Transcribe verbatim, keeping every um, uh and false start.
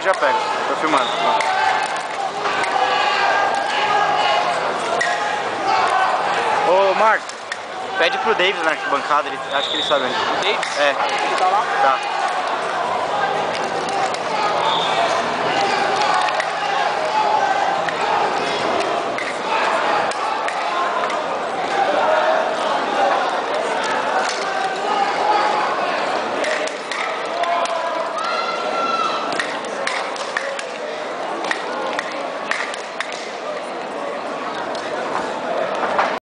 já pega. Tô filmando. Ô, Marcos, pede pro Davis na arquibancada, ele, acho que ele sabe onde. Davis? É. Ele tá lá? Tá.